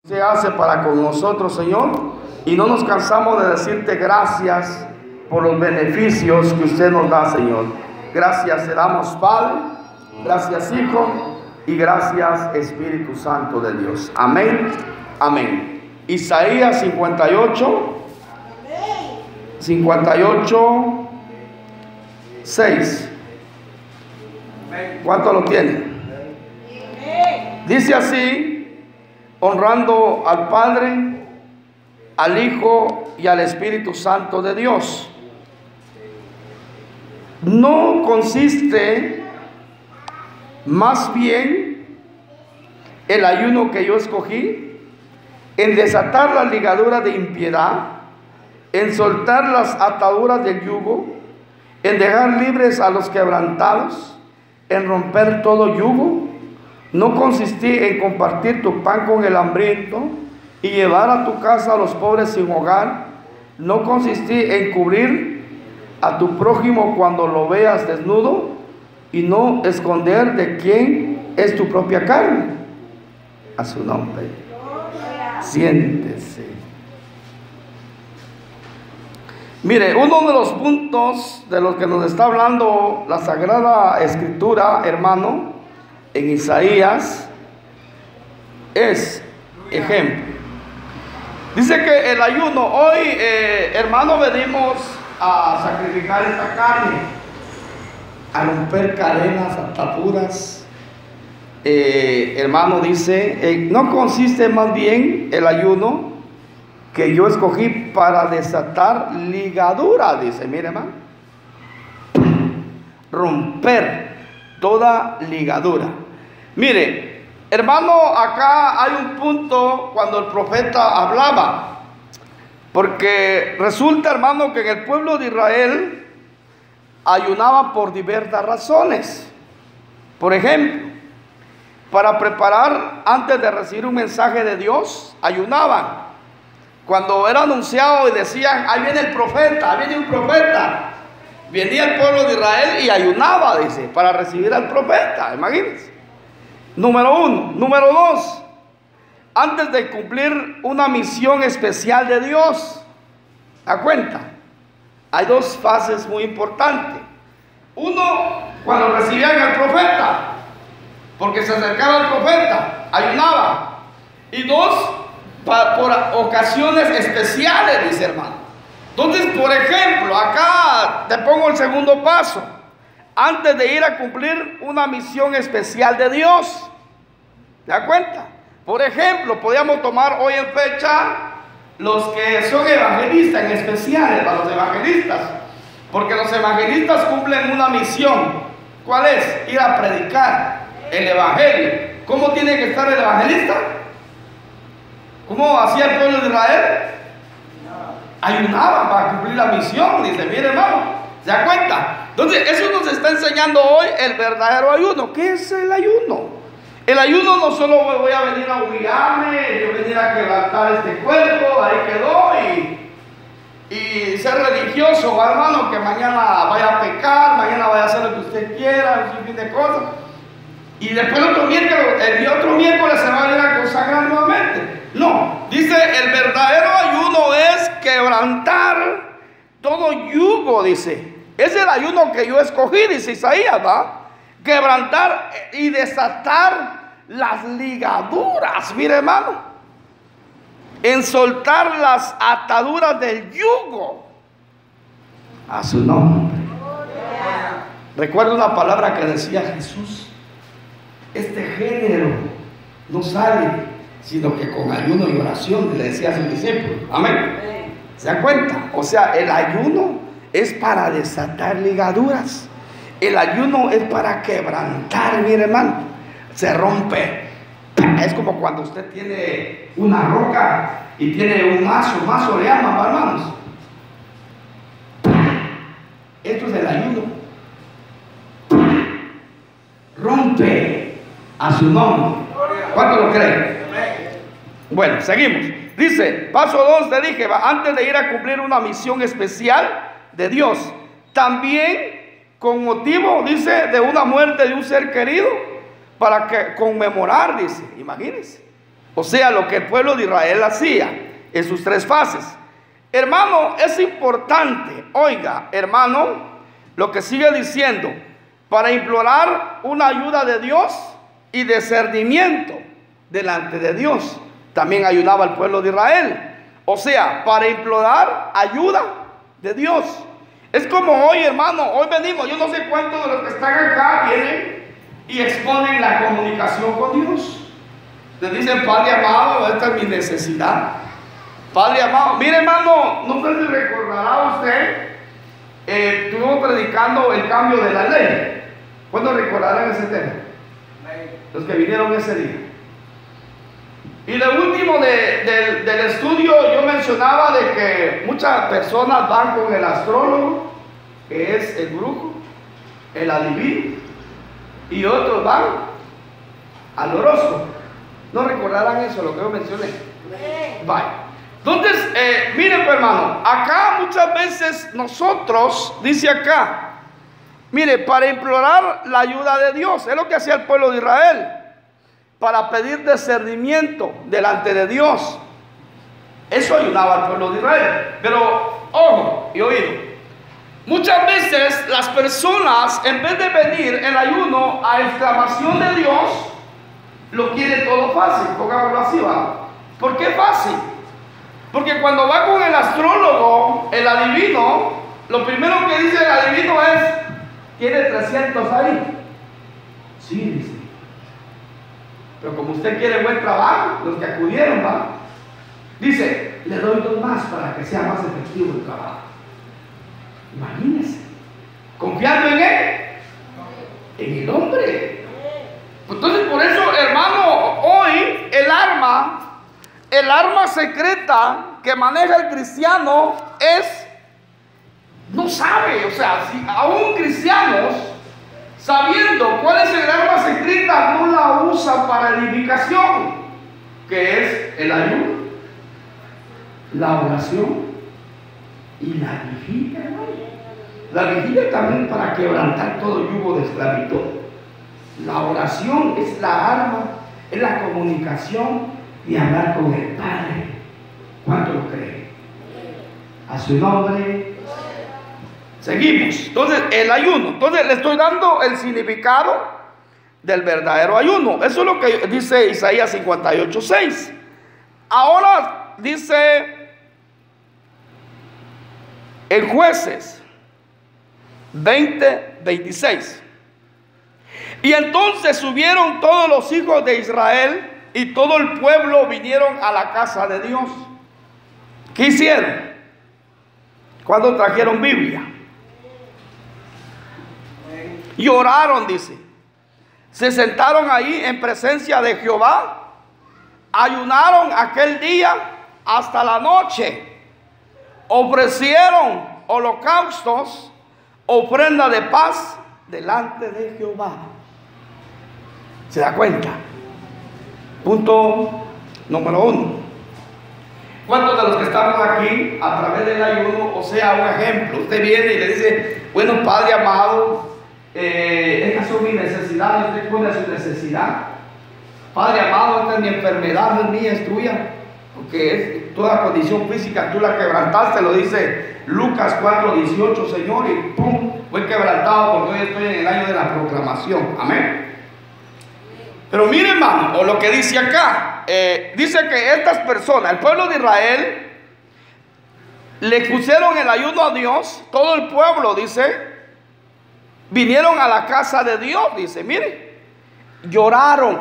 Se hace para con nosotros, Señor, y no nos cansamos de decirte gracias por los beneficios que usted nos da, Señor. Gracias te damos, Padre, gracias, Hijo, y gracias, Espíritu Santo de Dios. Amén, amén. Isaías 58, 6. ¿Cuánto lo tienen? Dice así: honrando al Padre, al Hijo y al Espíritu Santo de Dios. No consiste más bien el ayuno que yo escogí en desatar las ligaduras de impiedad, en soltar las ataduras del yugo, en dejar libres a los quebrantados, en romper todo yugo. No consistí en compartir tu pan con el hambriento y llevar a tu casa a los pobres sin hogar. No consistí en cubrir a tu prójimo cuando lo veas desnudo y no esconder de quién es tu propia carne. A su nombre. Siéntese. Mire, uno de los puntos de los que nos está hablando la Sagrada Escritura, hermano, en Isaías, es ejemplo. Dice que el ayuno, hoy, hermano, venimos a sacrificar esta carne, a romper cadenas, ataduras. Hermano, dice, no consiste más bien el ayuno que yo escogí para desatar ligadura, dice, mire, hermano, romper toda ligadura. Mire, hermano, acá hay un punto cuando el profeta hablaba, porque resulta, hermano, que en el pueblo de Israel ayunaba por diversas razones. Por ejemplo, para preparar antes de recibir un mensaje de Dios, ayunaban. Cuando era anunciado y decían, ahí viene el profeta, ahí viene un profeta, venía el pueblo de Israel y ayunaba, dice, para recibir al profeta, imagínense. Número uno. Número dos, antes de cumplir una misión especial de Dios. ¿Da cuenta? Hay dos fases muy importantes. Uno, cuando recibían al profeta, porque se acercaba al profeta, ayunaba. Y dos, por ocasiones especiales, dice, hermano. Entonces, por ejemplo, acá te pongo el segundo paso. Antes de ir a cumplir una misión especial de Dios. ¿Te das cuenta? Por ejemplo, podríamos tomar hoy en fecha los que son evangelistas, en especial a los evangelistas. Porque los evangelistas cumplen una misión. ¿Cuál es? Ir a predicar el evangelio. ¿Cómo tiene que estar el evangelista? ¿Cómo hacía el pueblo de Israel? Ayunaban para cumplir la misión. Dice, mire, hermano, ¿se da cuenta? Entonces, eso nos está enseñando hoy el verdadero ayuno. ¿Qué es el ayuno? El ayuno no solo voy a venir a humillarme, yo venir a quebrantar este cuerpo, ahí quedó, y ser religioso, hermano, que mañana vaya a pecar, mañana vaya a hacer lo que usted quiera, un fin de cosas. Y después el otro miércoles se va a venir a consagrar nuevamente. No, dice, el verdadero ayuno es quebrantar todo yugo, dice. Es el ayuno que yo escogí, dice Isaías, ¿va? Quebrantar y desatar las ligaduras, mire, hermano. En soltar las ataduras del yugo. A su nombre. Recuerdo una palabra que decía Jesús. Este género no sale sino que con ayuno y oración, le decía a sus discípulos. Amén. ¿Se dan cuenta? O sea, el ayuno es para desatar ligaduras. El ayuno es para quebrantar, mire, hermano. Se rompe. Es como cuando usted tiene una roca y tiene un mazo le llaman, hermanos. Esto es el ayuno. Rompe a su nombre. ¿Cuánto lo creen? Bueno, seguimos. Dice, paso 2, te dije, antes de ir a cumplir una misión especial de Dios, también con motivo, dice, de una muerte de un ser querido, para que conmemorar, dice, imagínense, O sea, lo que el pueblo de Israel hacía en sus tres fases. Hermano, es importante, oiga, hermano, lo que sigue diciendo, para implorar una ayuda de Dios y discernimiento delante de Dios. También ayudaba al pueblo de Israel. O sea, para implorar ayuda de Dios. Es como hoy, hermano, hoy venimos, yo no sé cuántos de los que están acá vienen y exponen la comunicación con Dios. Le dicen: Padre amado, esta es mi necesidad. Padre amado, mire, hermano, no sé si recordará usted, estuvimos predicando el cambio de la ley. ¿Cuándo recordarán ese tema? Los que vinieron ese día. Y lo último del estudio, yo mencionaba de que muchas personas van con el astrólogo, que es el brujo, el adivino, y otros van al horóscopo. ¿No recordarán eso, lo que yo mencioné? Vaya. Entonces, miren, pues, hermano, acá muchas veces nosotros, dice acá, mire, para implorar la ayuda de Dios, es lo que hacía el pueblo de Israel, para pedir discernimiento delante de Dios. Eso ayudaba al pueblo de Israel. Pero, ojo y oído, muchas veces las personas, en vez de venir el ayuno a exclamación de Dios, lo quieren todo fácil, pongámoslo así, ¿va? ¿Por qué fácil? Porque cuando va con el astrólogo, el adivino, lo primero que dice el adivino es: ¿tiene 300 ahí? Sí, dice. Pero como usted quiere buen trabajo, los que acudieron, ¿va? Dice: le doy 2 más para que sea más efectivo el trabajo. Imagínense, confiando en él, en el hombre. Entonces, por eso, hermano, hoy el arma secreta que maneja el cristiano es, no sabe, o sea, si aún cristianos, sabiendo cuál es el arma secreta, no la usan para edificación, que es el ayuno, la oración y la vigilia, ¿no? La vigilia también para quebrantar todo yugo de esclavitud. La oración es la arma, es la comunicación y hablar con el Padre. ¿Cuánto lo creen? A su nombre. Seguimos. Entonces, el ayuno. Entonces, le estoy dando el significado del verdadero ayuno. Eso es lo que dice Isaías 58:6. Ahora dice en Jueces 20:26. Y entonces subieron todos los hijos de Israel y todo el pueblo vinieron a la casa de Dios. ¿Qué hicieron? Cuando trajeron Biblia. Lloraron, dice. Se sentaron ahí en presencia de Jehová. Ayunaron aquel día hasta la noche. Ofrecieron holocaustos, ofrenda de paz delante de Jehová. ¿Se da cuenta? Punto número 1. ¿Cuántos de los que estamos aquí a través del ayuno, o sea, un ejemplo, usted viene y le dice: bueno, Padre amado, estas son mis necesidades, usted pone su necesidad. Padre amado, esta es mi enfermedad, no es mía, es tuya, porque es toda condición física, tú la quebrantaste, lo dice Lucas 4:18, Señor, y pum, fue quebrantado porque hoy estoy en el año de la proclamación. Amén. Pero mire, hermano, o lo que dice acá, dice que estas personas, el pueblo de Israel, le pusieron el ayuno a Dios. Todo el pueblo, dice, vinieron a la casa de Dios, dice, mire, lloraron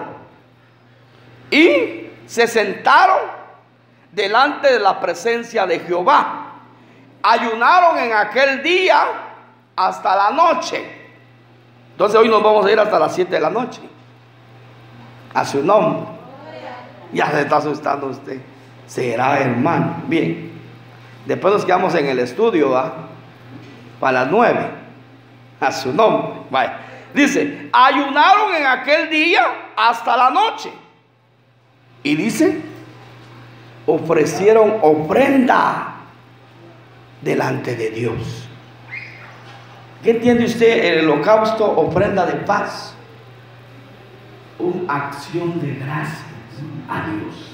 y se sentaron delante de la presencia de Jehová. Ayunaron en aquel día hasta la noche. Entonces hoy nos vamos a ir hasta las 7 de la noche. A su nombre. Ya se está asustando usted. Será, hermano. Bien. Después nos quedamos en el estudio, ¿va? Para las 9. A su nombre. Vaya. Dice: ayunaron en aquel día hasta la noche. Y dice: ofrecieron ofrenda delante de Dios. ¿Qué entiende usted? El holocausto, ofrenda de paz. Una acción de gracias a Dios.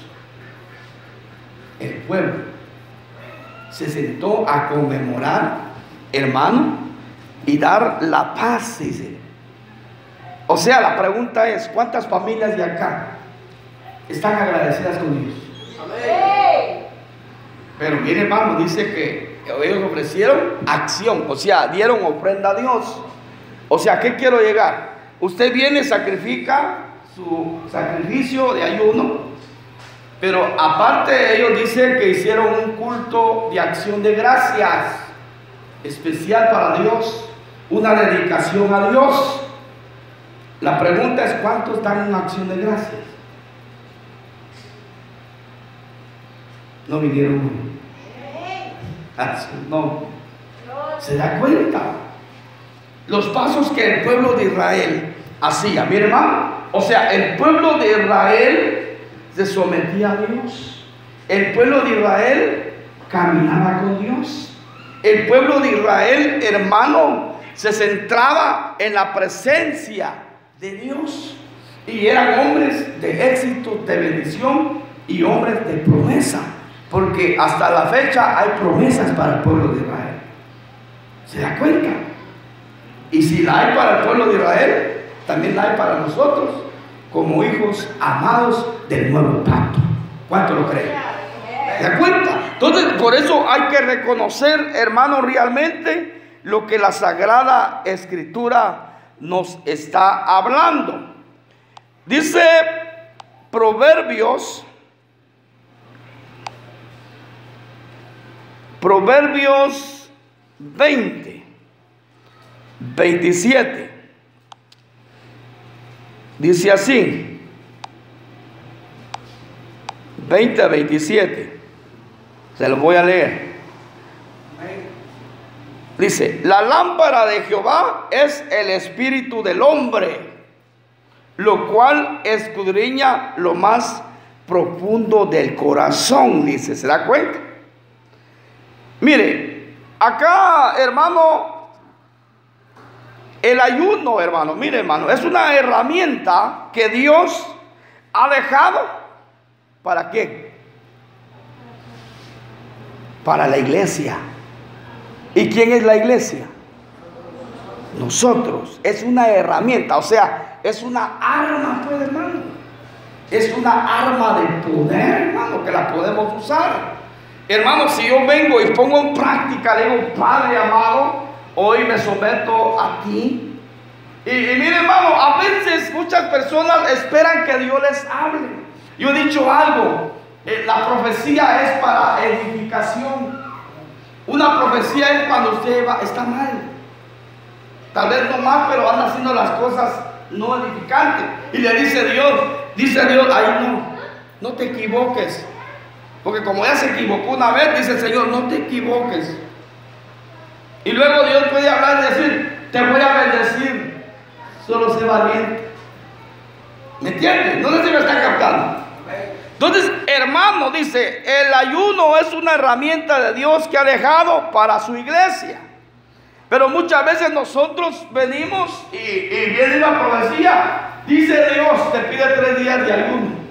el pueblo se sentó a conmemorar, hermano, y dar la paz, dice. O sea, la pregunta es, ¿cuántas familias de acá están agradecidas con Dios? Amén. Pero mire, hermano, dice que ellos ofrecieron acción, o sea, dieron ofrenda a Dios. O sea, ¿a qué quiero llegar? Usted viene, sacrifica su sacrificio de ayuno, pero aparte ellos dicen que hicieron un culto de acción de gracias especial para Dios, una dedicación a Dios. La pregunta es, ¿cuántos dan una acción de gracias? No vinieron. No. ¿Se da cuenta? Los pasos que el pueblo de Israel hacía. Mire, hermano, o sea, el pueblo de Israel se sometía a Dios. El pueblo de Israel caminaba con Dios. El pueblo de Israel, hermano, se centraba en la presencia de Dios. Y eran hombres de éxito, de bendición y hombres de promesa. Porque hasta la fecha hay promesas para el pueblo de Israel. ¿Se da cuenta? Y si la hay para el pueblo de Israel, también la hay para nosotros, como hijos amados del nuevo pacto. ¿Cuánto lo creen? ¿Se da cuenta? Entonces, por eso hay que reconocer, hermano, realmente lo que la Sagrada Escritura nos está hablando. Dice Proverbios 20, 27. Dice así, 20 a 27. Se lo voy a leer. Dice: la lámpara de Jehová es el espíritu del hombre, lo cual escudriña lo más profundo del corazón. Dice, ¿se da cuenta? Mire, acá, hermano, el ayuno, hermano, mire, hermano, es una herramienta que Dios ha dejado. ¿Para qué? Para la iglesia. ¿Y quién es la iglesia? Nosotros. Es una herramienta, o sea, es una arma, pues, hermano. Es una arma de poder, hermano, que la podemos usar. Hermano, si yo vengo y pongo en práctica, le digo, Padre amado, hoy me someto a ti. Y mire, hermano, a veces muchas personas esperan que Dios les hable. Yo he dicho algo, la profecía es para edificación. Una profecía es cuando usted está mal. Tal vez no mal, pero anda haciendo las cosas no edificantes. Y le dice Dios, ay, no te equivoques. Porque como ya se equivocó una vez, dice el Señor, no te equivoques. Y luego Dios puede hablar y decir, te voy a bendecir, solo sé valiente. ¿Me entiendes? No sé si me está captando. Entonces, hermano, dice, el ayuno es una herramienta de Dios que ha dejado para su iglesia. Pero muchas veces nosotros venimos y viene la profecía, dice Dios, te pide 3 días de ayuno.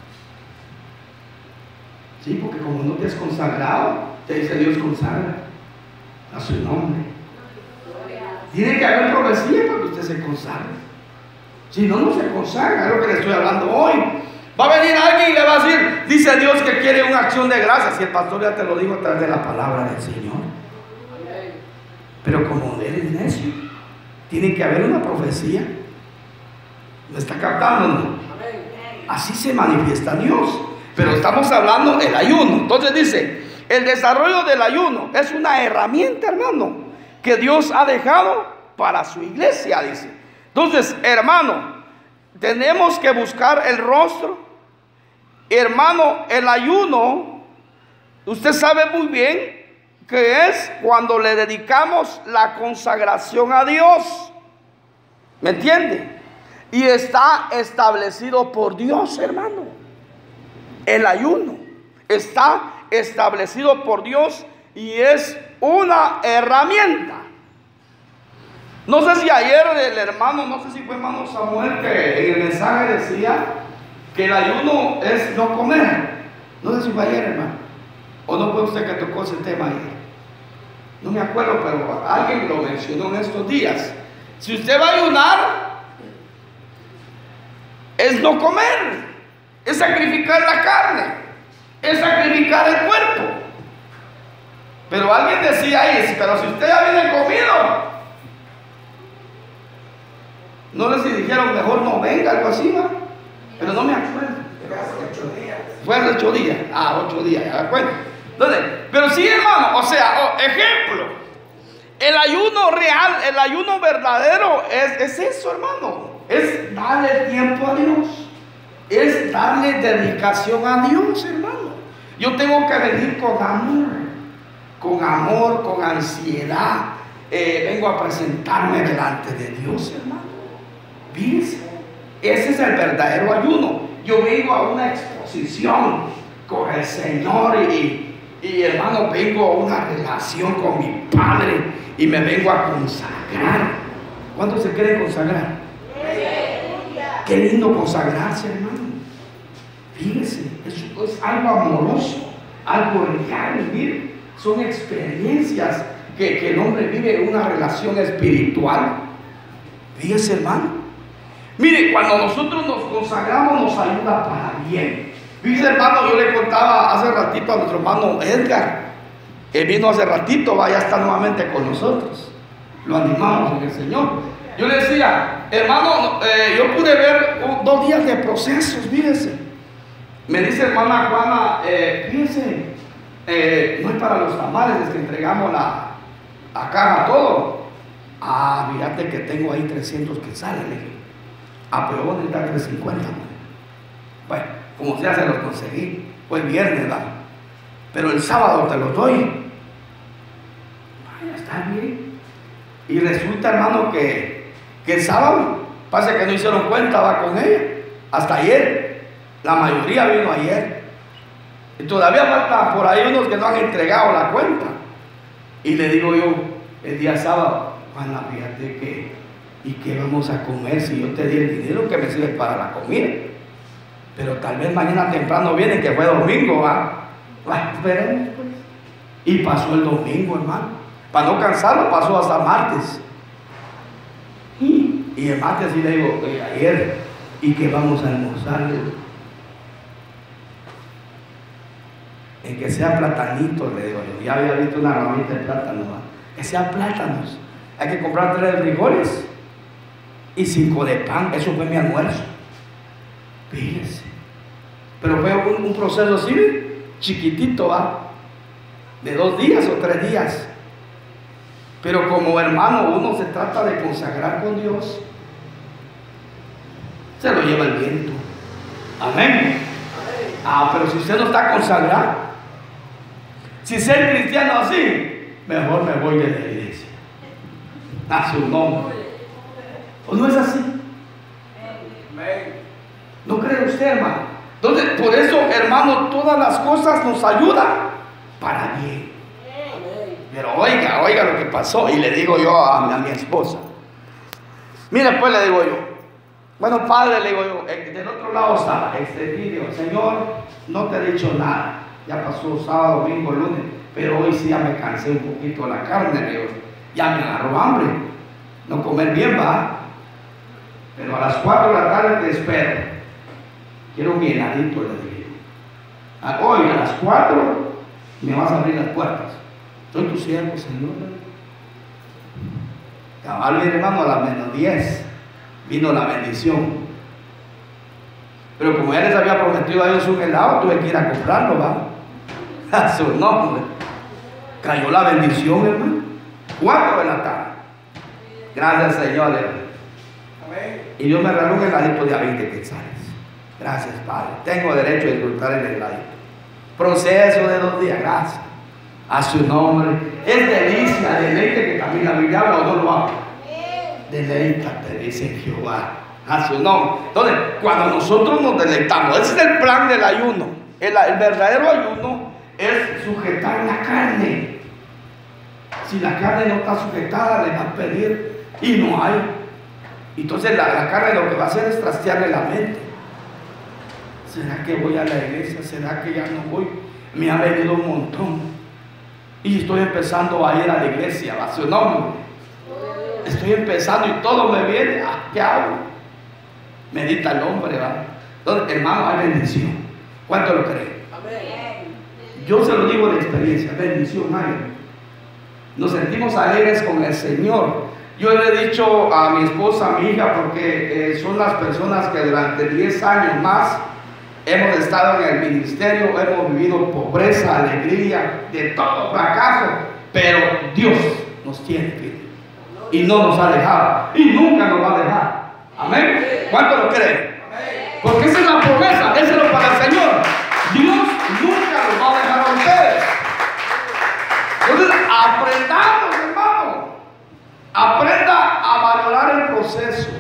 Sí, porque como no te has consagrado, te dice Dios, consagra a su nombre. Tiene que haber profecía para que usted se consagre. Si no, no se consagra. Es lo que le estoy hablando hoy. Va a venir alguien y le va a decir, dice Dios que quiere una acción de gracias. Si el pastor ya te lo dijo a través de la palabra del Señor. Pero como eres necio, tiene que haber una profecía. ¿Me está captando? ¿No? Así se manifiesta Dios. Pero estamos hablando del ayuno. Entonces dice, el desarrollo del ayuno es una herramienta, hermano, que Dios ha dejado para su iglesia, dice. Entonces, hermano, tenemos que buscar el rostro. Hermano, el ayuno, usted sabe muy bien que es cuando le dedicamos la consagración a Dios. ¿Me entiende? Y está establecido por Dios, hermano. El ayuno está establecido por Dios y es una herramienta. No sé si ayer el hermano, no sé si fue hermano Samuel, que en el mensaje decía que el ayuno es no comer. No sé si fue ayer, hermano. ¿O no fue usted que tocó ese tema ayer? No me acuerdo, pero alguien lo mencionó en estos días. Si usted va a ayunar, es no comer, es sacrificar la carne, es sacrificar el cuerpo. Pero alguien decía ahí, pero si usted ya viene comido, no les dijeron mejor no venga, algo así, ¿va? Pero no me acuerdo. Fue hace 8 días. 8 días, ya me acuerdo. Entonces, pero sí, hermano, o sea, ejemplo, el ayuno real, el ayuno verdadero es eso, hermano. Es darle tiempo a Dios. Es darle dedicación a Dios, hermano. Yo tengo que venir con amor, con ansiedad. Vengo a presentarme delante de Dios, hermano. Fíjense, ese es el verdadero ayuno. Yo vengo a una exposición con el Señor y hermano, vengo a una relación con mi Padre y me vengo a consagrar. ¿Cuántos se quieren consagrar? Qué lindo consagrarse, hermano. Fíjense, es algo amoroso, algo real. Miren, son experiencias que el hombre vive en una relación espiritual. Fíjense, hermano. Mire, cuando nosotros nos consagramos nos ayuda para bien. Fíjese, hermano, yo le contaba hace ratito a nuestro hermano Edgar. Él vino hace ratito, ya está nuevamente con nosotros. Lo animamos en el Señor. Yo le decía, hermano, yo pude ver 2 días de procesos, fíjese. Me dice hermana Juana, fíjese, no es para los tamales, es que entregamos la caja, todo. Fíjate que tengo ahí 300 quetzales, le dije. Pero vos necesitas 350. Bueno, como sea, se los conseguí. Fue viernes, ¿verdad? Pero el sábado te los doy. Vaya, está bien. Y resulta, hermano, que el sábado, pasa que no hicieron cuenta, va con ella. Hasta ayer. La mayoría vino ayer. Y todavía faltan por ahí unos que no han entregado la cuenta. Y le digo yo, el día sábado, Juana, fíjate que... ¿Y qué vamos a comer si yo te di el dinero que me sirve para la comida? Pero tal vez mañana temprano vienen, que fue domingo, ¿va? Esperemos, pues. Y pasó el domingo, hermano. Para no cansarlo, pasó hasta martes. Y el martes sí le digo, ayer, ¿y qué vamos a almorzar? En que sea platanito, le digo yo. Ya había visto una ramita de plátano, ¿va? Que sea plátanos. Hay que comprar 3 frijoles y 5 de pan. Eso fue mi almuerzo. Fíjense. Pero fue un proceso así, chiquitito, ¿va? De 2 días o 3 días. Pero como hermano, uno se trata de consagrar con Dios, se lo lleva el viento. Amén. Pero si usted no está consagrado, si ser cristiano así, mejor me voy de la iglesia. A su nombre. ¿O no es así? ¿No cree usted, hermano? Entonces, por eso, hermano, todas las cosas nos ayudan para bien. Pero oiga lo que pasó. Y le digo yo a mi esposa. Mire, pues le digo yo. Bueno, padre, le digo yo, del otro lado estaba este vídeo. Señor, no te he dicho nada. Ya pasó sábado, domingo, lunes. Pero hoy sí ya me cansé un poquito de la carne, le digo. Ya me agarró hambre. No comer bien, va. Pero a las 4 de la tarde te espero. Quiero mi heladito, le dije. Hoy a las 4 me vas a abrir las puertas. Soy tu siervo, Señor. Cabal, mi hermano, a las menos 10 vino la bendición. Pero como ya les había prometido a ellos un helado, tuve que ir a comprarlo, va. A su nombre. Cayó la bendición, hermano. 4 de la tarde. Gracias, Señor, hermano. Y Dios me regaló un heladito de a 20 quetzales. Gracias, Padre. Tengo derecho a disfrutar el heladito. Proceso de 2 días. Gracias. A su nombre. Es delicia, deleite, que también la Biblia habla, o no lo habla. Deleítate, dice Jehová. A su nombre. Entonces, cuando nosotros nos deleitamos, ese es el plan del ayuno. El verdadero ayuno es sujetar la carne. Si la carne no está sujetada, le va a pedir y no hay. Entonces la carne lo que va a hacer es trastearle la mente. ¿Será que voy a la iglesia? ¿Será que ya no voy? me ha venido un montón. Y estoy empezando a ir a la iglesia, a su nombre. Estoy empezando y todo me viene. ¿Qué hago? Medita el hombre, ¿va? Entonces, hermano, hay bendición. ¿Cuánto lo creen? Yo se lo digo de experiencia, bendición hay. Nos sentimos alegres con el Señor. Yo le he dicho a mi esposa, a mi hija, porque son las personas que durante 10 años más hemos estado en el ministerio, hemos vivido pobreza, alegría, de todo fracaso, pero Dios nos tiene firme y no nos ha dejado y nunca nos va a dejar. Amén. ¿Cuánto lo creen? Porque esa es la promesa, esa es lo para el Señor. Dios nunca los va a dejar a ustedes. Entonces, aprendamos, hermano. Aprenda a valorar el proceso.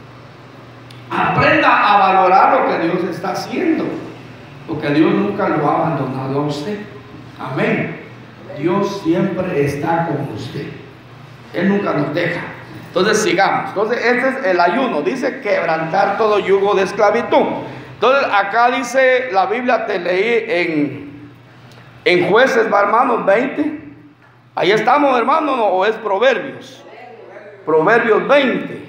Aprenda a valorar lo que Dios está haciendo, porque Dios nunca lo ha abandonado a usted. Amén. Dios siempre está con usted. Él nunca nos deja. Entonces sigamos. Entonces este es el ayuno. Dice quebrantar todo yugo de esclavitud. Entonces acá dice la Biblia, te leí en Jueces, ¿va, hermanos? 20. Ahí estamos, hermanos, ¿no? ¿O es Proverbios? Proverbios 20,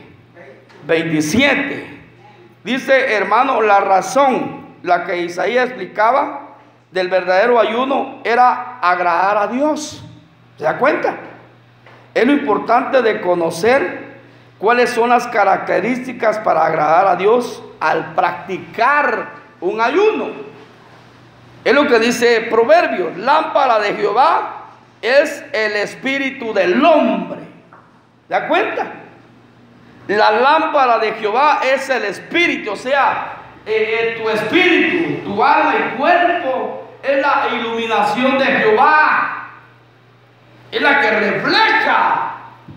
27. Dice, hermano, la razón, la que Isaías explicaba del verdadero ayuno era agradar a Dios. ¿Se da cuenta? Es lo importante de conocer cuáles son las características para agradar a Dios al practicar un ayuno. Es lo que dice Proverbios: lámpara de Jehová es el espíritu del hombre. ¿Se da cuenta? La lámpara de Jehová es el espíritu, o sea, tu espíritu, tu alma y cuerpo es la iluminación de Jehová, es la que refleja.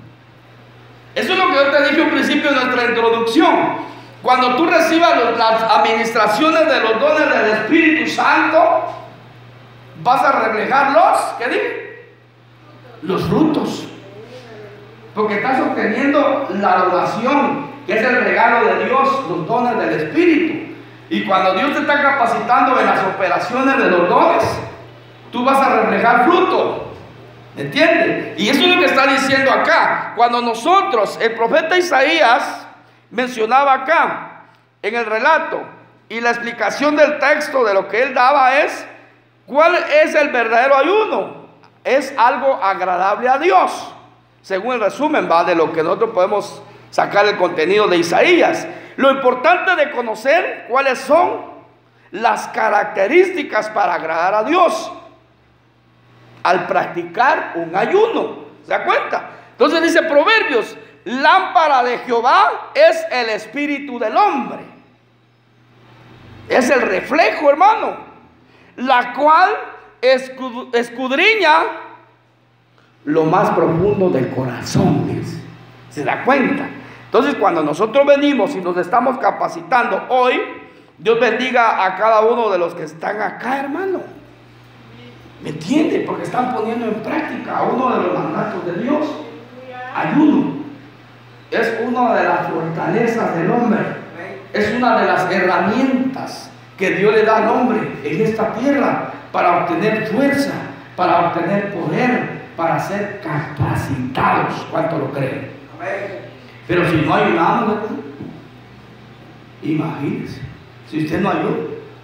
Eso es lo que yo te dije al principio de nuestra introducción. Cuando tú recibas las administraciones de los dones del Espíritu Santo, vas a reflejar ¿qué dije? Los frutos. Porque estás obteniendo la adoración, que es el regalo de Dios, los dones del Espíritu. Y cuando Dios te está capacitando en las operaciones de los dones, tú vas a reflejar fruto. ¿Entiendes? Y eso es lo que está diciendo acá. Cuando nosotros, el profeta Isaías mencionaba acá, en el relato, y la explicación del texto de lo que él daba es, ¿cuál es el verdadero ayuno? Es algo agradable a Dios. Según el resumen, va de lo que nosotros podemos sacar el contenido de Isaías. Lo importante de conocer cuáles son las características para agradar a Dios al practicar un ayuno. ¿Se da cuenta? Entonces dice Proverbios: lámpara de Jehová es el espíritu del hombre. Es el reflejo, hermano, la cual escudriña lo más profundo del corazón. ¿Se da cuenta? Entonces, cuando nosotros venimos y nos estamos capacitando hoy, Dios bendiga a cada uno de los que están acá, hermano. ¿Me entiende? Porque están poniendo en práctica uno de los mandatos de Dios. Ayuno es una de las fortalezas del hombre. Es una de las herramientas que Dios le da al hombre en esta tierra para obtener fuerza, para obtener poder, para ser capacitados. ¿Cuánto lo creen? Pero si no ayunamos, ¿verdad? Imagínense, si usted no ayuda.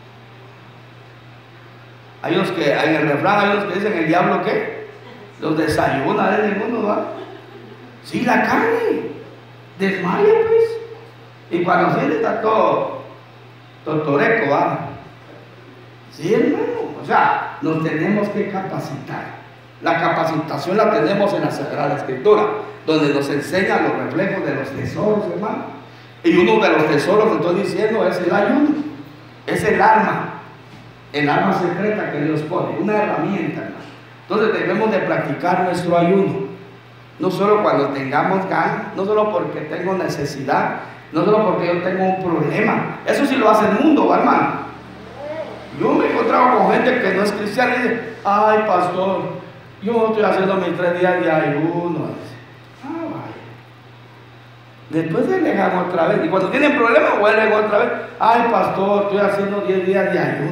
Hay unos que, en el refrán, hay unos que dicen: ¿el diablo qué? Los desayuna de ninguno, ¿va? Sí, la carne desmaya, pues. Y cuando siente está todo toreco, ¿va? Sí, hermano. O sea, nos tenemos que capacitar. La capacitación la tenemos en la Sagrada Escritura, donde nos enseña los reflejos de los tesoros, hermano. Y uno de los tesoros que estoy diciendo es el ayuno. Es el arma secreta que Dios pone, una herramienta, hermano. Entonces debemos de practicar nuestro ayuno. No solo cuando tengamos ganas, no solo porque tengo necesidad, no solo porque yo tengo un problema. Eso sí lo hace el mundo, hermano. Yo me he encontrado con gente que no es cristiana y dice: ay, pastor, yo estoy haciendo mis 3 días de ayuno. Vaya. Después se dejan otra vez. Y cuando tienen problemas, vuelven otra vez: ay, pastor, estoy haciendo 10 días de ayuno.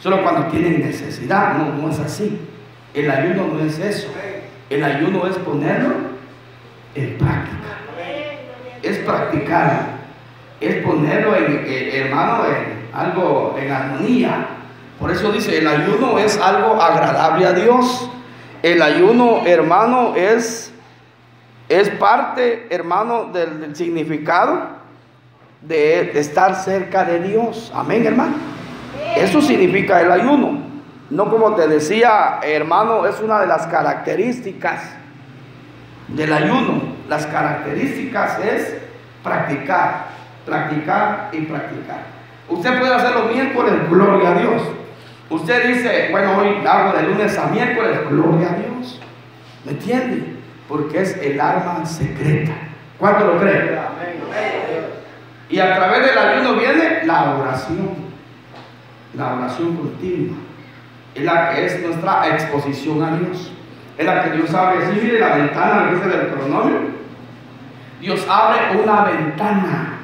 solo cuando tienen necesidad. No, no es así. El ayuno no es eso. El ayuno es ponerlo en práctica. Es practicarlo. Es ponerlo hermano, en algo, en armonía. Por eso dice, el ayuno es algo agradable a Dios. El ayuno, hermano, es parte, hermano, del significado de estar cerca de Dios. Amén, hermano. Eso significa el ayuno. No, como te decía, hermano, es una de las características del ayuno. Las características es practicar, practicar y practicar. Usted puede hacer los miércoles, gloria a Dios. Usted dice, bueno, hoy hago de lunes a miércoles, gloria a Dios. ¿Me entiende? Porque es el arma secreta. ¿Cuánto lo creen? Y a través del ayuno viene la oración. La oración continua. Es la que es nuestra exposición a Dios. Es la que Dios abre. Si mire la ventana, que es el Deuteronomio. Dios abre una ventana.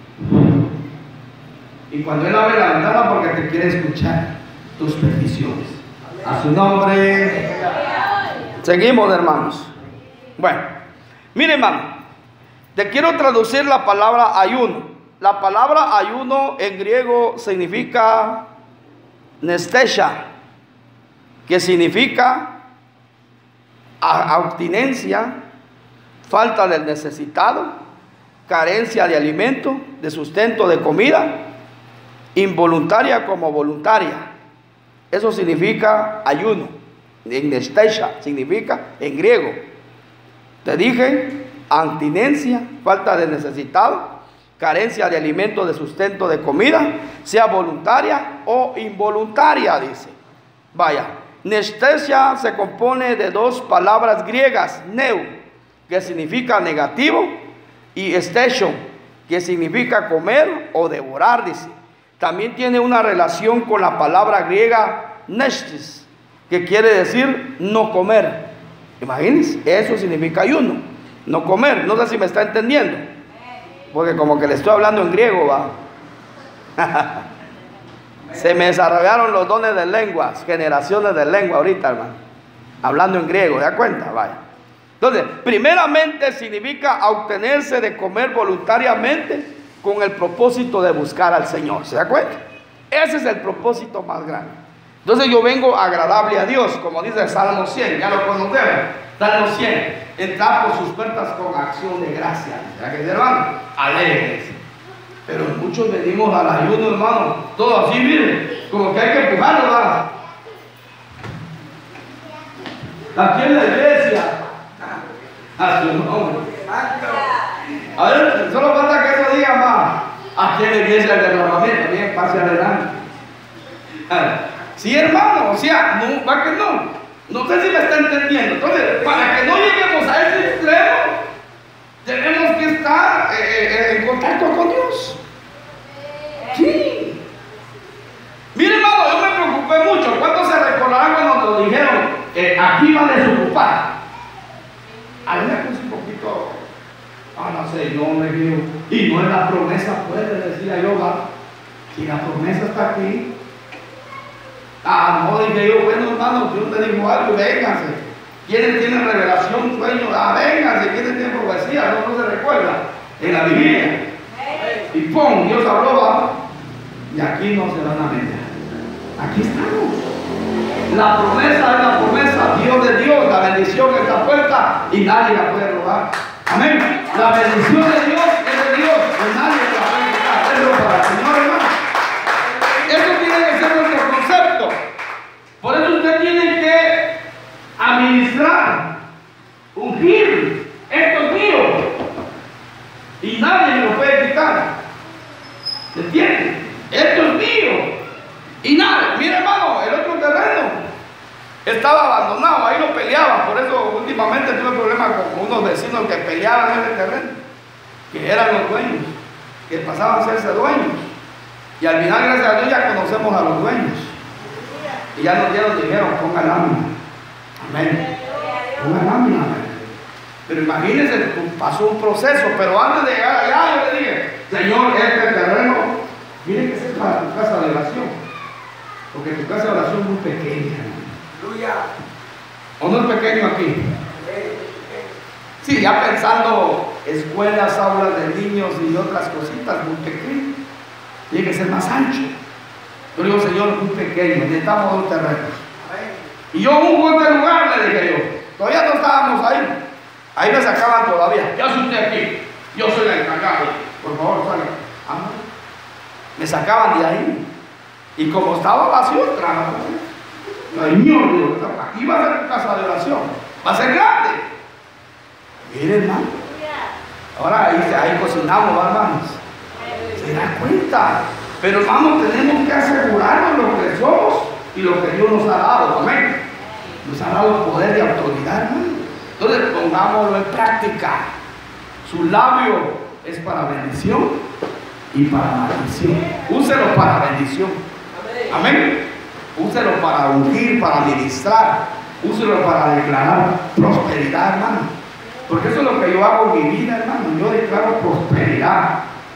Y cuando Él abre la ventana, porque te quiere escuchar tus peticiones. A su nombre. Seguimos, hermanos. Bueno, mire, hermano, te quiero traducir la palabra ayuno. La palabra ayuno en griego significa nestesia, que significa abstinencia, falta del necesitado, carencia de alimento, de sustento, de comida, involuntaria como voluntaria. Eso significa ayuno. En nestesia significa en griego. Te dije, abstinencia, falta de necesitado, carencia de alimento, de sustento, de comida, sea voluntaria o involuntaria, dice. Vaya, nestesia se compone de dos palabras griegas, neu, que significa negativo, y estesio, que significa comer o devorar, dice. También tiene una relación con la palabra griega nestis, que quiere decir no comer. Imagínense, eso significa ayuno, no comer. No sé si me está entendiendo, porque como que le estoy hablando en griego, va. Se me desarrollaron los dones de lenguas, generaciones de lengua ahorita, hermano, hablando en griego, ¿te das cuenta? Vaya. Entonces, primeramente significa obtenerse de comer voluntariamente con el propósito de buscar al Señor. ¿Se da cuenta? Ese es el propósito más grande. Entonces yo vengo agradable a Dios, como dice el Salmo 100, ya lo conocemos. Salmo 100, entrar por sus puertas con acción de gracia. ¿Verdad que, hermano? Alegres. Pero muchos venimos al ayuno, hermano, todo así, miren, como que hay que empujarlo, ¿verdad? Aquí en la iglesia, a su nombre. A ver, solo falta que eso diga más. Aquí en la iglesia del derramamiento, bien, pase adelante. Sí, hermano, o sea, no, va que no. No sé si me está entendiendo. Entonces, para que no lleguemos a ese extremo, tenemos que estar en contacto con Dios. Sí. Mire, hermano, yo me preocupé mucho. ¿Cuántos se recordarán cuando nos dijeron aquí va a desocupar? A mí me puse un poquito, no sé, no me digo, y no es la promesa, puede decir yo, va. Si la promesa está aquí. No, dije yo, bueno, hermano, Dios me dijo algo, vénganse. ¿Quiénes tienen revelación, sueño? Vénganse. ¿Quiénes tienen profecía? No se recuerda. En la Biblia. Y ¡pum! Dios habló, ¿va? Y aquí no se van a meter. Aquí estamos. La promesa es la promesa. Dios de Dios. La bendición está puesta y nadie la puede robar. Amén. La bendición de Dios es de Dios. Y nadie la puede quitar. Eso para el Señor, hermano. Eso tiene que ser nuestro concepto. Por eso usted tiene que administrar, ungir. Esto es mío y nadie me lo puede quitar. ¿Me entiende? Esto es mío y nada. Mira, hermano, el otro terreno estaba abandonado, ahí lo peleaban. Por eso últimamente tuve problemas con unos vecinos que peleaban en ese terreno, que eran los dueños, que pasaban a serse dueños. Y al final, gracias a Dios, ya conocemos a los dueños. Y ya nos dieron dinero, ponga lámina. Amén. Ponga lámina. Pero imagínense, pasó un proceso. Pero antes de llegar allá, yo le dije, Señor, este terreno, miren que es para tu casa de oración. Porque tu casa de oración es muy pequeña. ¿O no es pequeño aquí? Sí, ya pensando escuelas, aulas de niños y otras cositas muy pequeñas. Tiene que ser más ancho. Yo digo, Señor, muy pequeño, necesitamos un terreno. Y yo un buen lugar, le dije yo. Todavía no estábamos ahí. Ahí me sacaban todavía. ¿Qué hace usted aquí? Yo soy el encargado. Por favor, salga. Me sacaban de ahí. Y como estaba vacío, Señor, digo, aquí va a ser casa de oración. Va a ser grande. Mire, hermano. Ahora ahí cocinamos, hermanos. ¿Se da cuenta? Pero, hermano, tenemos que asegurarnos lo que somos y lo que Dios nos ha dado. Amén. Nos ha dado poder y autoridad, hermano. Entonces, pongámoslo en práctica. Su labio es para bendición y para maldición. Úselo para bendición. Amén. Úselo para ungir, para ministrar. Úselo para declarar prosperidad, hermano. Porque eso es lo que yo hago en mi vida, hermano. Yo declaro prosperidad.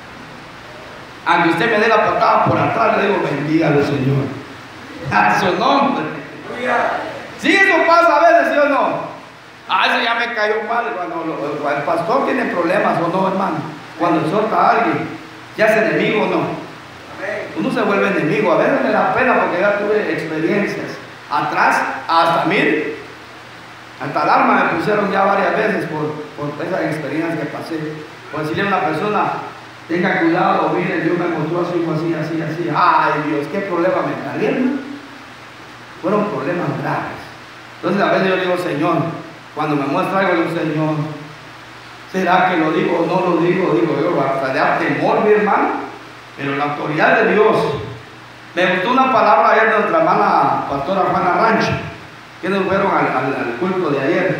Aunque usted me dé la patada por atrás, le digo, bendígalo, Señor. A su nombre. Sí, eso pasa a veces, ¿sí o no? Eso ya me cayó mal. Cuando el pastor tiene problemas o no, hermano. Cuando exhorta a alguien, ya es enemigo o no. Uno se vuelve enemigo. A veces me da pena porque ya tuve experiencias. Atrás, hasta mire, hasta alarma me pusieron ya varias veces por esas experiencias que pasé. Por decirle a una persona, tenga cuidado, mire, Dios me mostró así. Ay, Dios, qué problema me trajeron. Fueron problemas graves. Entonces a veces yo digo, Señor, cuando me muestra algo, digo, Señor, ¿será que lo digo o no lo digo? Digo yo, hasta de dar temor, mi hermano. Pero la autoridad de Dios. Me gustó una palabra ayer de nuestra hermana pastora Juana Rancho. ¿Quiénes fueron al culto de ayer?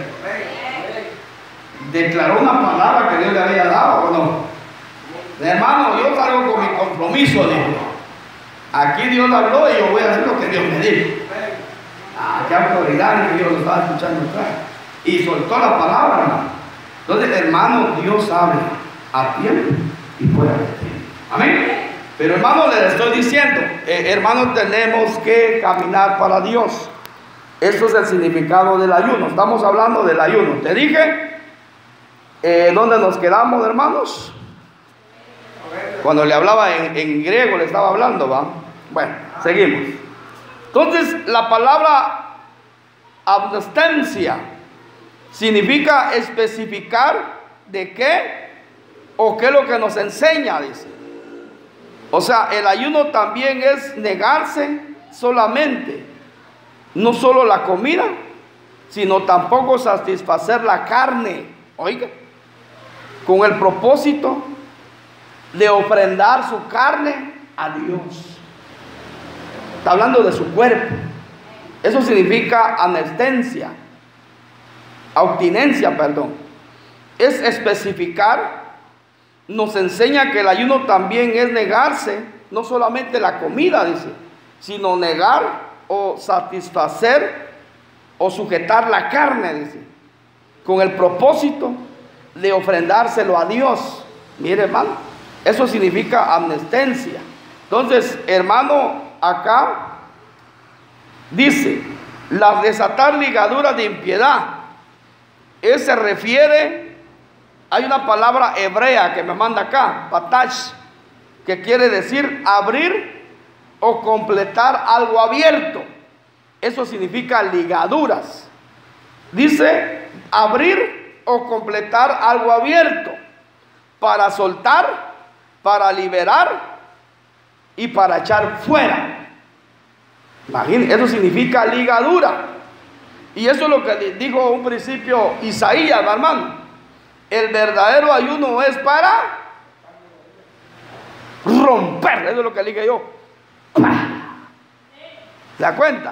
Declaró una palabra que Dios le había dado, ¿o no? Hermano, yo salgo con mi compromiso, dijo. Aquí Dios habló y yo voy a hacer lo que Dios me dijo. Qué autoridad, que Dios lo estaba escuchando atrás. Y soltó la palabra, hermano. Entonces, hermano, Dios habla a tiempo y fuera de tiempo. Amén. Pero, hermano, les estoy diciendo, hermano, tenemos que caminar para Dios. Eso es el significado del ayuno. Estamos hablando del ayuno. Te dije, ¿dónde nos quedamos, hermanos? Cuando le hablaba en griego, le estaba hablando, ¿va? Bueno, seguimos. Entonces, la palabra abstencia significa especificar de qué o qué es lo que nos enseña, dice. O sea, el ayuno también es negarse solamente, no solo la comida, sino tampoco satisfacer la carne, oiga, con el propósito de ofrendar su carne a Dios. Está hablando de su cuerpo. Eso significa abstinencia, es especificar. Nos enseña que el ayuno también es negarse, no solamente la comida, dice, sino negar o satisfacer o sujetar la carne, dice, con el propósito de ofrendárselo a Dios. Mire, hermano, eso significa abstinencia. Entonces, hermano, acá dice, la desatar ligaduras de impiedad, se refiere. Hay una palabra hebrea que me manda acá, patash, que quiere decir abrir o completar algo abierto. Eso significa ligaduras. Dice abrir o completar algo abierto, para soltar, para liberar y para echar fuera. Imagínense, eso significa ligadura. Y eso es lo que dijo un principio Isaías, hermano. El verdadero ayuno es para romper. Eso es lo que dije yo. ¿Se da cuenta?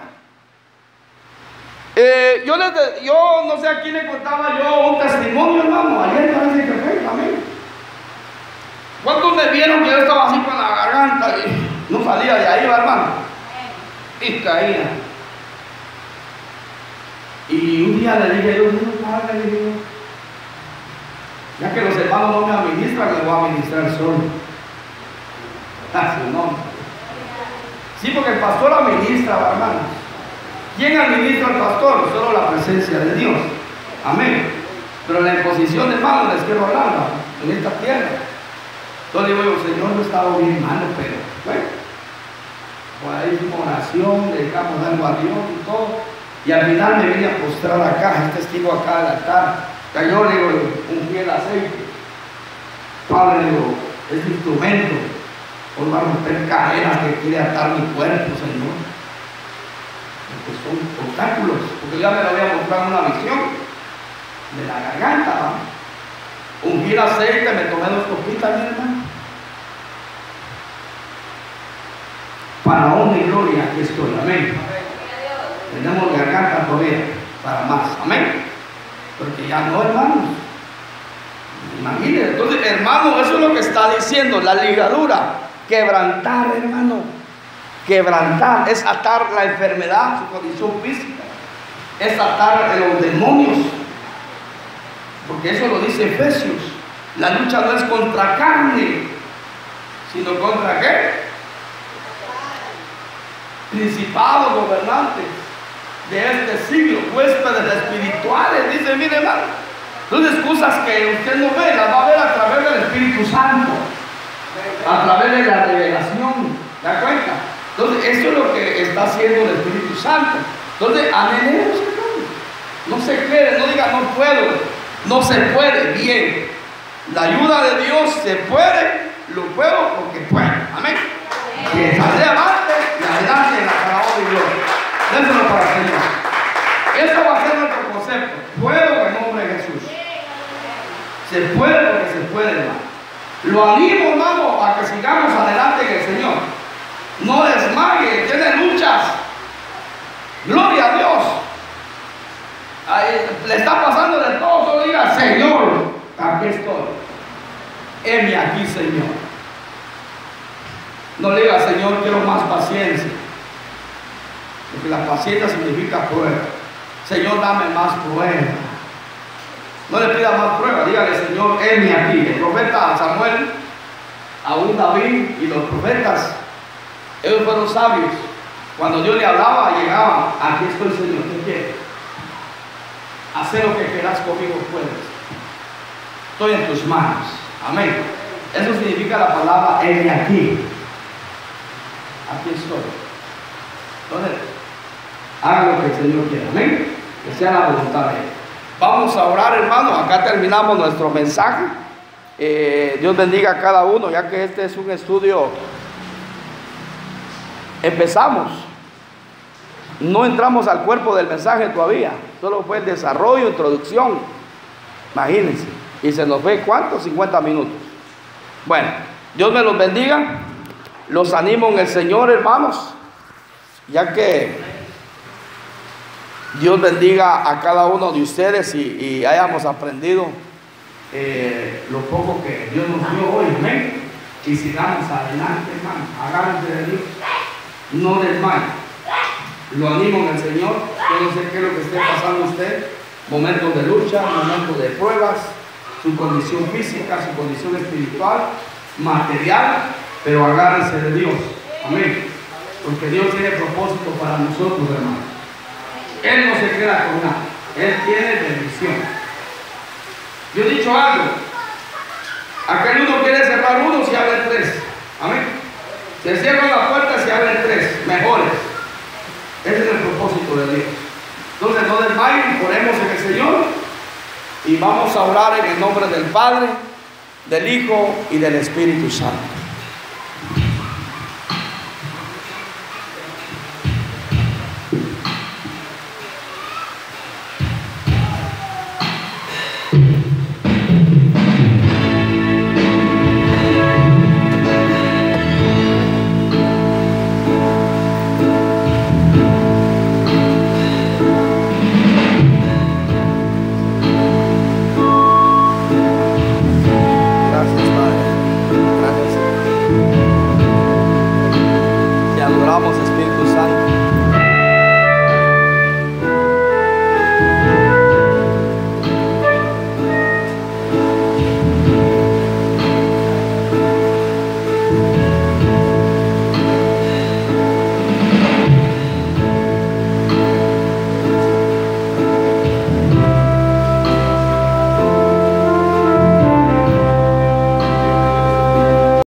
Yo no sé a quién le contaba yo un testimonio, hermano. Ayer parece que fue también. ¿Cuántos me vieron que yo estaba así con la garganta y no salía de ahí, hermano? Y caía. Y un día le dije yo, no, le dije yo, ya que los hermanos no me administran, les voy a administrar solo. A su nombre. Sí, porque el pastor administra, hermanos. ¿Quién administra al pastor? Solo la presencia de Dios. Amén. Pero la imposición de manos les quiero hablar, en esta tierra. Entonces digo yo, Señor, no he estado bien malo, pero bueno, por ahí hicimos oración, le dedicamos algo a Dios y todo. Y al final me vine a postrar acá, el testigo acá del altar. Cayó, le digo, un fiel aceite. Padre, le digo, es instrumento. Hoy va a romper cadenas que quiere atar mi cuerpo, Señor. Porque son obstáculos. Porque ya me lo había mostrado en una visión de la garganta. Ungí el aceite, me tomé 2 copitas, mi hermano. Para honra y gloria, aquí estoy. Amén. Tenemos garganta todavía para más. Amén. Porque ya no, hermanos. Imagínense. Entonces, hermano, eso es lo que está diciendo. La ligadura. Quebrantar, hermano. Quebrantar es atar la enfermedad, su condición física. Es atar a los demonios. Porque eso lo dice Efesios. La lucha no es contra carne, sino contra ¿qué? Principados, gobernantes de este siglo, huéspedes espirituales. Dice, mire, hermano, entonces cosas que usted no ve, las va a ver a través del Espíritu Santo, a través de la revelación. ¿Se da cuenta? Entonces, eso es lo que está haciendo el Espíritu Santo. Entonces, anhelemos, no se quede, no diga no puedo. No se puede, bien. La ayuda de Dios se puede, lo puedo porque puedo. Amén. Que sale adelante y adelante en la palabra de Dios. Déselo para el Señor. Eso va a ser nuestro concepto. Puedo en el nombre de Jesús. Se puede porque se puede, hermano. Lo animo, hermano, a que sigamos adelante en el Señor. No desmaye, tiene luchas. Gloria a Dios. Ahí, le está pasando de todo, solo diga, Señor, aquí estoy. Heme aquí, Señor. No le diga, Señor, quiero más paciencia. Porque la paciencia significa prueba. Señor, dame más prueba. No le pida más prueba, dígale, Señor, heme aquí. El profeta Samuel, aún David y los profetas, ellos fueron sabios. Cuando Dios le hablaba, llegaban, aquí estoy, Señor, ¿qué quieres? Hacer lo que quieras conmigo puedes. Estoy en tus manos. Amén. Eso significa la palabra heme aquí. Aquí estoy. Entonces, haga lo que el Señor quiera. Amén. Que sea la voluntad de Él. Vamos a orar, hermano. Acá terminamos nuestro mensaje. Dios bendiga a cada uno, ya que este es un estudio. Empezamos. No entramos al cuerpo del mensaje todavía. Solo fue el desarrollo, introducción. Imagínense. Y se nos ve, ¿cuántos? 50 minutos. Bueno, Dios me los bendiga. Los animo en el Señor, hermanos. Ya que Dios bendiga a cada uno de ustedes y hayamos aprendido lo poco que Dios nos dio hoy. Amén. Y sigamos adelante, hermanos. Agárrense de Dios. No desmayen. Lo animo en el Señor. Yo no sé qué es lo que esté pasando usted. Momentos de lucha, momentos de pruebas, su condición física, su condición espiritual, material, pero agárrense de Dios. Amén. Porque Dios tiene propósito para nosotros, hermanos. Él no se queda con nada. Él tiene bendición. Yo he dicho algo. Aquel uno quiere cerrar uno si abren 3. Amén. Se cierran las puertas si abren 3 mejores. Ese es el propósito de Dios. Entonces no desmayen, ponemos en el Señor y vamos a orar en el nombre del Padre, del Hijo y del Espíritu Santo.